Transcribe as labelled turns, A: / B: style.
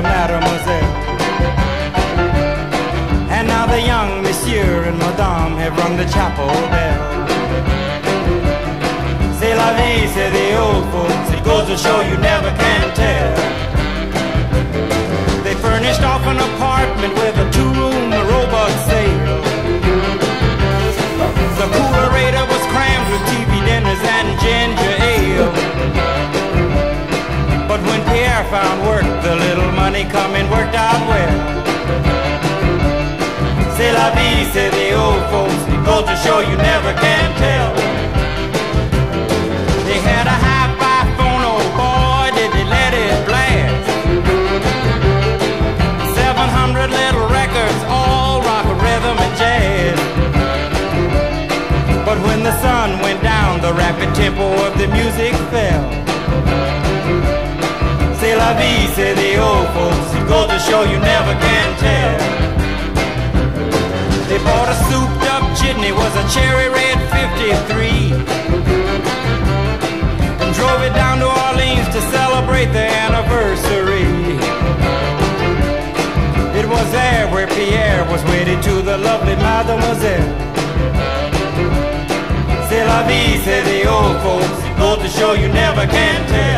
A: to mademoiselle. And now the young monsieur and madame have rung the chapel bell. C'est la vie, say the old folks, it goes to show you never can tell. They furnished off an apartment with a two-room robot sale. The coolerator was crammed with TV dinners and ginger ale. But when Pierre found work, the little money coming worked out well. C'est la vie, say the old folks, it goes to show you never can tell. They had a hi-fi phone, oh boy, did they let it blast. 700 little records, all rock, rhythm, and jazz. But when the sun went down, the rapid tempo of the music fell. C'est la vie, say the old folks, it goes to show you never can tell. They bought a souped up jitney, was a cherry red 53, and drove it down to Orleans to celebrate the anniversary. It was there where Pierre was wedded to the lovely mademoiselle. C'est la vie, say the old folks, it goes to show you never can tell.